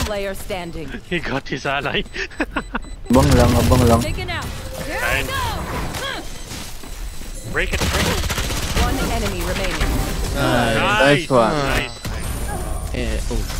player standing. He got his ally. Abang lang. Taken out. Here I go. Break it. One enemy remaining. Nice one. Nice. Oh.